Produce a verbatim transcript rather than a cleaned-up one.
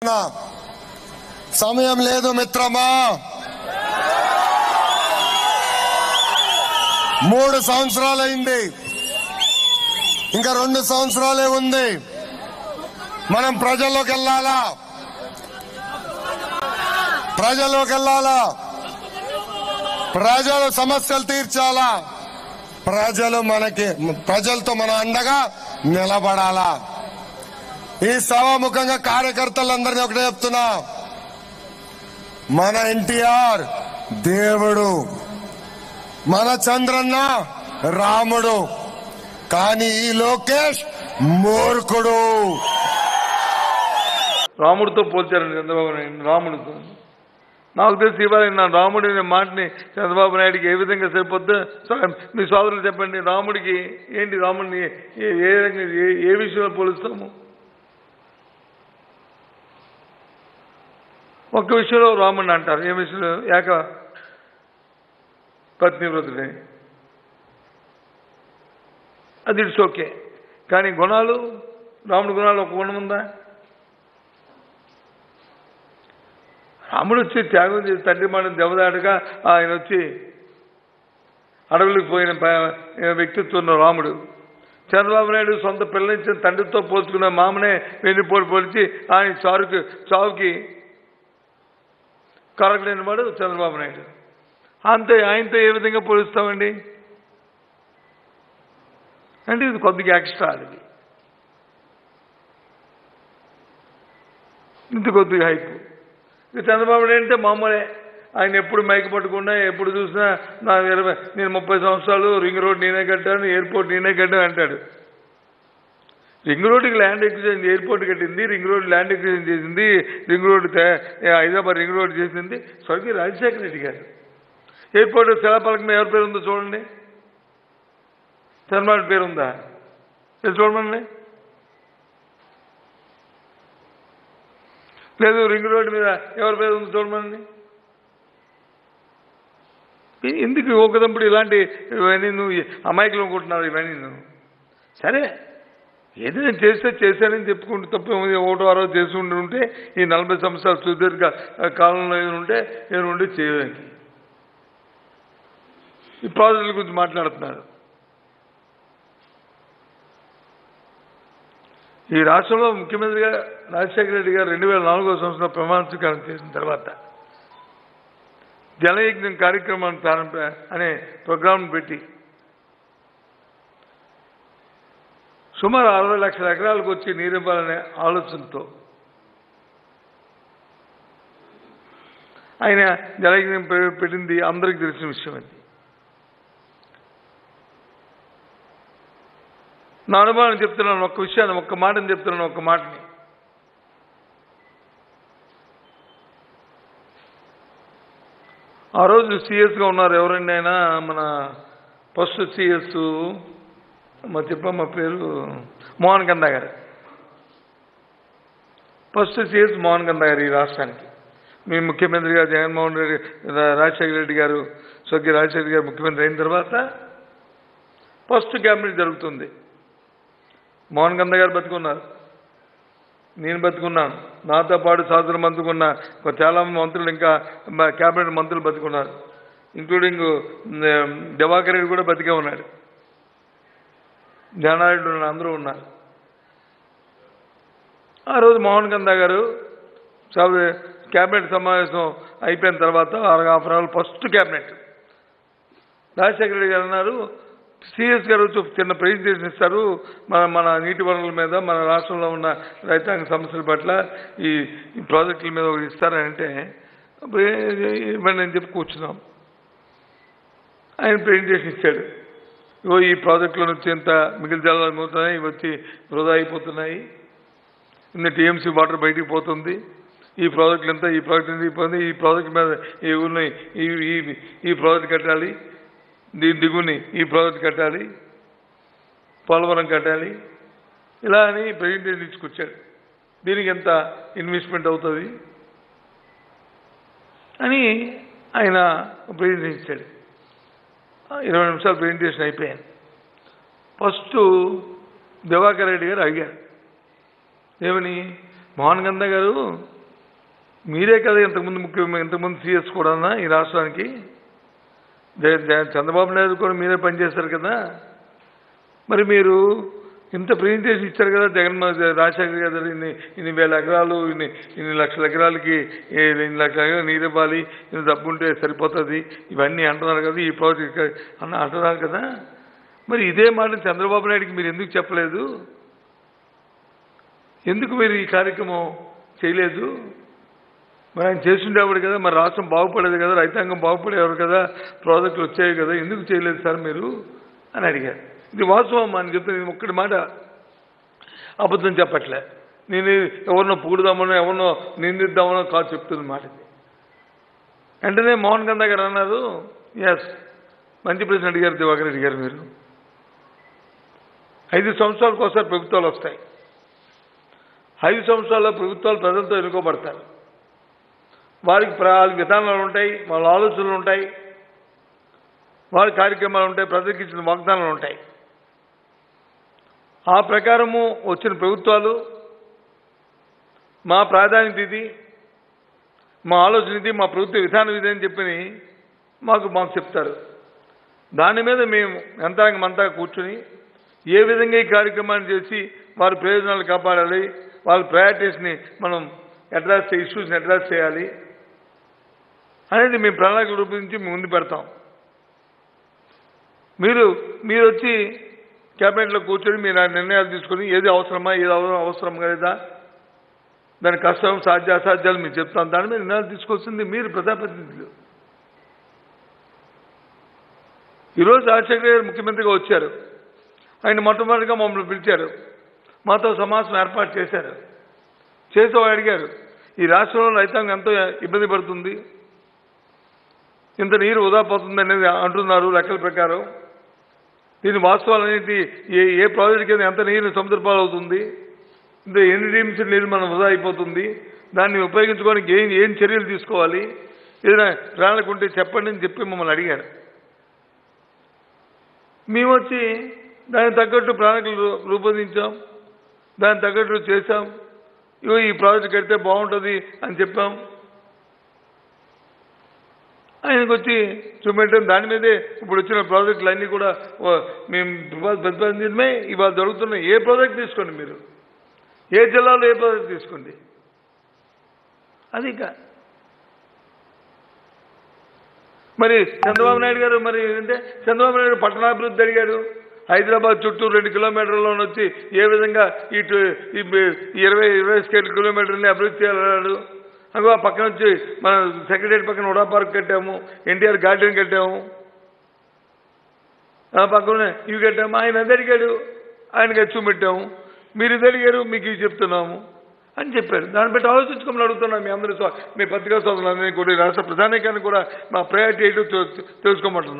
సమయం లేదు మిత్రమా. మూడు సంవత్సరాలైంది, ఇంకా రెండు సంవత్సరాలే ఉంది. మనం ప్రజల్లోకి వెళ్ళాలా, ప్రజల్లోకి వెళ్ళాలా, ప్రజల సమస్యలు తీర్చాలా, ప్రజలు మనకి ప్రజలతో మన అండగా నిలబడాలా. ఈ సభాముఖంగా కార్యకర్తలందరినీ ఒకటే చెప్తున్నా, మన ఎన్టీఆర్ దేవుడు, మన చంద్రన్న రాముడు, కానీ ఈ లోకేష్ మూర్ఖుడు. రాముడితో పోల్చారండి చంద్రబాబు నాయుడు, రాముడితో. నాకు తెలిసి ఇవాళ నా రాముడి మాటని చంద్రబాబు నాయుడికి ఏ విధంగా సరిపోద్దో మీ సోదరులు చెప్పండి. రాముడికి ఏంటి, రాముడిని ఏ విధంగా ఏ విషయంలో పోలుస్తాము? ఒక్క విషయంలో రాముడిని అంటారు, ఏ విషయంలో? ఏక పత్నివ్రతుడే, అది ఇట్స్ ఓకే. కానీ గుణాలు, రాముడి గుణాలు ఒక గుణం ఉందా? రాముడు వచ్చి త్యాగం చేసి తండ్రి మాట దెబ్బదాటగా ఆయన వచ్చి అడవులకు పోయిన వ్యక్తిత్వం రాముడు. చంద్రబాబు నాయుడు సొంత పిల్లనిచ్చిన తండ్రితో పోల్చుకున్న మామనే వెన్నుపోటు పోల్చి ఆయన చారుకి చావుకి కరగలేని వాడు చంద్రబాబు నాయుడు. అంతే, ఆయనతో ఏ విధంగా పోలుస్తామండి? అంటే ఇది కొద్దిగా ఎక్స్ట్రా, అది ఇంత కొద్దిగా హైప్. చంద్రబాబు నాయుడు అంటే మామూలే, ఆయన ఎప్పుడు మైకి పట్టకుండా ఎప్పుడు చూసినా నా ఇరవై నేను ముప్పై సంవత్సరాలు రింగ్ రోడ్ నేనే కట్టాను, ఎయిర్పోర్ట్ నేనే కట్టాను అంటాడు. రింగ్ రోడ్డుకి ల్యాండ్ ఎక్విజిషన్, ఎయిర్పోర్ట్ కట్టింది, రింగ్ రోడ్ ల్యాండ్ ఎక్విజిషన్ చేసింది, ring road Hyderabad ring road చేసింది స్వర్గీయ రాజశేఖర రెడ్డి గారు. ఎయిర్పోర్ట్ శిలాపలకం ఎవరి పేరు ఉందో చూడండి, చంద్రబాబు పేరు ఉందా? చూడమండి. లేదు, రింగ్ రోడ్డు మీద ఎవరి పేరు ఉందో చూడమండి. ఎందుకు ఒకదంపుడు ఇలాంటి ఇవన్నీ నువ్వు అమాయకులు అనుకుంటున్నారు? ఇవన్నీ నువ్వు సరే ఏదైనా చేస్తే చేశానని చెప్పుకుంటూ తప్ప ఒకటో ఆరో చేసుకుంటూ ఉంటే ఈ నలభై సంవత్సరాలు సుదీర్ఘ కాలంలో ఏదైనా ఉంటే ఏదైనా ఉంటే చేయడానికి ఈ ప్రాజెక్టుల గురించి మాట్లాడుతున్నారు. ఈ రాష్ట్రంలో ముఖ్యమంత్రిగా రాజశేఖర రెడ్డి గారు రెండు వేల నాలుగో సంవత్సరంలో ప్రమాణ స్వీకారం చేసిన తర్వాత జలయజ్ఞం కార్యక్రమాన్ని ప్రారంభ అనే ప్రోగ్రాం పెట్టి సుమారు అరవై లక్షల ఎకరాలకు వచ్చి నీరివ్వాలనే ఆలోచనతో ఆయన జలయజ్ఞం పెట్టింది అందరికీ తెలిసిన విషయం. అది నా అనుభవాన్ని చెప్తున్నాను, ఒక్క విషయాన్ని, ఒక్క మాటని చెప్తున్నాను, ఒక్క మాటని. ఆ రోజు సిఎస్గా ఉన్నారు ఎవరండి ఆయన, మన ఫస్ట్ సిఎస్ మా చెప్పమ్మ పేరు మోహన్ గంధా గారు. ఫస్ట్ సిఎస్ మోహన్ గంధా గారు ఈ రాష్ట్రానికి. మీ ముఖ్యమంత్రిగా జగన్మోహన్ రెడ్డి రాజశేఖర రెడ్డి గారు స్వర్గీయ రాజశేఖర గారు ముఖ్యమంత్రి అయిన తర్వాత ఫస్ట్ క్యాబినెట్ జరుగుతుంది. మోహన్ గంధా గారు బతుకున్నారు, నేను బతుకున్నాను, నాతో పాటు శాసన మంత్రులు ఉన్న చాలా మంత్రులు, ఇంకా క్యాబినెట్ మంత్రులు బతుకున్నారు, ఇంక్లూడింగ్ దివాకర్ రెడ్డి కూడా బతికే ఉన్నాడు, జానారెడ్డి ఉన్నాడు, అందరూ ఉన్నారు. ఆ రోజు మోహన్ గంధా గారు క్యాబినెట్ సమావేశం అయిపోయిన తర్వాత half an hour first cabinet Rajasekhara Reddy గారు అన్నారు, సిఎస్ గారు చిన్న ప్రెజెంటేషన్ ఇస్తారు మన మన నీటి వనరుల మీద, మన రాష్ట్రంలో ఉన్న రైతాంగ సమస్యల పట్ల, ఈ ప్రాజెక్టుల మీద ఒకటి ఇస్తారంటే ఇవ్వండి అని చెప్పి కూర్చున్నాం. ఆయన ప్రెజెంటేషన్ ఇచ్చాడు. ఇగో ఈ ప్రాజెక్టులో వచ్చి ఎంత మిగిలిన జలాలు పోతున్నాయి, ఇవి వచ్చి వృధా అయిపోతున్నాయి, ఇన్ని టీఎంసీ వాటర్ బయటికి పోతుంది, ఈ ప్రాజెక్టులు ఎంత, ఈ ప్రాజెక్ట్ ఎంత అయిపోతుంది, ఈ ప్రాజెక్ట్ మీద ఈ ఊరిని ఈ ఈ ప్రాజెక్ట్ కట్టాలి, దీని దిగుని ఈ ప్రాజెక్ట్ కట్టాలి, పోలవరం కట్టాలి, ఇలా అని ప్రెజెంటేషన్ ఇచ్చుకొచ్చాడు. దీనికి ఎంత ఇన్వెస్ట్మెంట్ అవుతుంది అని ఆయన ప్రెజెంటేషన్ ఇచ్చాడు. ఇరవై నిమిషాలు ప్రెజెంటేషన్ అయిపోయాను. ఫస్ట్ దివాకర్ రెడ్డి గారు అడిగారు, ఏమని, మోహన్ గంధా గారు మీరే కదా ఇంతకుముందు ముఖ్య ఇంతకుముందు సీఎస్ కూడా ఈ రాష్ట్రానికి చంద్రబాబు నాయుడు కూడా మీరే పనిచేశారు కదా. మరి మీరు ఇంత ప్రెజెంటేషన్ ఇచ్చారు కదా జగన్మోహన్ రాజశేఖర్ గారు ఇన్ని ఇన్ని వేల ఎకరాలు ఇన్ని ఇన్ని లక్షల ఎకరాలకి ఇన్ని లక్షల ఎకరాలు నీరు ఇవ్వాలి, ఇన్ని డబ్బు ఉంటే సరిపోతుంది ఇవన్నీ అంటున్నారు కదా, ఈ ప్రాజెక్ట్ అన్న అంటున్నారు కదా. మరి ఇదే మాట చంద్రబాబు నాయుడికి మీరు ఎందుకు చెప్పలేదు? ఎందుకు మీరు ఈ కార్యక్రమం చేయలేదు? మరి ఆయన చేస్తుండేవాడు కదా, మరి రాష్ట్రం బాగుపడేది కదా, రైతాంగం బాగుపడేవారు కదా, ప్రాజెక్టులు వచ్చాయి కదా, ఎందుకు చేయలేదు సార్ మీరు అని అడిగారు. ఇది వాస్తవం అని చెప్తే ఒక్కటి మాట అబద్ధం చెప్పట్లే. నేను ఎవరినో పొగుడుదామనో ఎవరినో నిందిద్దామనో కాదు చెప్తున్న మాట ఇది. వెంటనే మోహన్ గంధా గారు అన్నారు, ఎస్ మంచి ప్రశ్న అడిగారు దివాకర్ రెడ్డి గారు, మీరు ఐదు సంవత్సరాలకు ఒకసారి ప్రభుత్వాలు వస్తాయి. ఐదు సంవత్సరాల్లో ప్రభుత్వాలు ప్రజలతో ఎన్నుకోబడతారు. వారికి వాళ్ళ విధానాలు ఉంటాయి, వాళ్ళ ఆలోచనలు ఉంటాయి, వాళ్ళ కార్యక్రమాలు ఉంటాయి, ప్రజలకు ఇచ్చిన వాగ్దానాలు ఉంటాయి. ఆ ప్రకారము వచ్చిన ప్రభుత్వాలు మా ప్రాధాన్యత ఇది, మా ఆలోచన ఇది, మా ప్రభుత్వ విధానం ఇది అని చెప్పి మాకు మాకు చెప్తారు. దాని మీద మేము యంత్రాంగం అంతా కూర్చుని ఏ విధంగా ఈ కార్యక్రమాన్ని చేసి వారి ప్రయోజనాలు కాపాడాలి, వాళ్ళ ప్రయారిటీస్ని మనం అడ్రస్ ఇష్యూస్ని అడ్రస్ చేయాలి అనేది మేము ప్రణాళికలు రూపొందించి మేము ముందు పెడతాం. మీరు మీరు వచ్చి క్యాబినెట్లో కూర్చొని మీరు ఆ నిర్ణయాలు తీసుకొని ఏది అవసరమా ఏది అవసరం లేదా దాని కష్టం సాధ్య అసాధ్యాలు మీరు చెప్తాను, దాని మీద నిర్ణయాలు తీసుకొస్తుంది మీరు ప్రజాప్రతినిధులు. ఈరోజు రాజశేఖర్ గారు ముఖ్యమంత్రిగా వచ్చారు, ఆయన మొట్టమొదటిగా మమ్మల్ని పిలిచారు, మాతో సమావేశం ఏర్పాటు చేశారు. చేసి వాళ్ళు అడిగారు, ఈ రాష్ట్రంలో రైతాంగం ఎంతో ఇబ్బంది పడుతుంది, ఇంత నీరు వృధా పోతుంది అనేది అంటున్నారు లెక్కల ప్రకారం. దీని వాస్తవాలు అనేది ఏ ఏ ప్రాజెక్ట్ కింద ఎంత నీరు సముద్రపాలు అవుతుంది, ఇంత ఎన్ని టీమ్స్ నీరు మనం వృధా అయిపోతుంది, దాన్ని ఉపయోగించుకోవడానికి ఏం ఏం చర్యలు తీసుకోవాలి, ఏదైనా ప్రణాళిక ఉంటే చెప్పండి అని చెప్పి మమ్మల్ని అడిగారు. మేము వచ్చి దానికి తగ్గట్టు ప్రణాళికలు రూపొందించాం, దానికి తగ్గట్టు చేశాం. ఇగో ఈ ప్రాజెక్ట్ కడితే బాగుంటుంది అని చెప్పాం. ఆయనకు వచ్చి చూపెట్టాం. దాని మీదే ఇప్పుడు వచ్చిన ప్రాజెక్టులు అన్నీ కూడా మేము ప్రతిపాదించడమే ఇవాళ జరుగుతున్నాయి. ఏ ప్రాజెక్ట్ తీసుకోండి, మీరు ఏ జిల్లాలో ఏ ప్రాజెక్ట్ తీసుకోండి, అది ఇక మరి చంద్రబాబు నాయుడు గారు మరి ఏంటంటే చంద్రబాబు నాయుడు పట్టణాభివృద్ధి అడిగారు. హైదరాబాద్ చుట్టూ రెండు కిలోమీటర్లలో వచ్చి ఏ విధంగా ఇటు ఇరవై ఇరవై స్కేల్ కిలోమీటర్ని అభివృద్ధి చేయాలన్నాడు. అగో ఆ పక్కన వచ్చి మన సెక్రటరీ పక్కన ఉడా పార్క్ కట్టాము, ఎన్టీఆర్ గార్డెన్ కట్టాము, ఆ పక్కన ఇవి కట్టాము. ఆయన అది అడిగాడు, ఆయనకి అచ్చు పెట్టాము. మీరు ఇది అడిగారు, మీకు ఇవి చెప్తున్నాము అని చెప్పారు. దాన్ని బట్టి ఆలోచించుకోమని అడుగుతున్నాం. మీ అందరూ మీ పత్రికా సోదరులందరినీ కూడా రాష్ట్ర ప్రధానికాన్ని కూడా మా ప్రయారిటీ ఏంటో తెలుసుకోమంటున్నాం.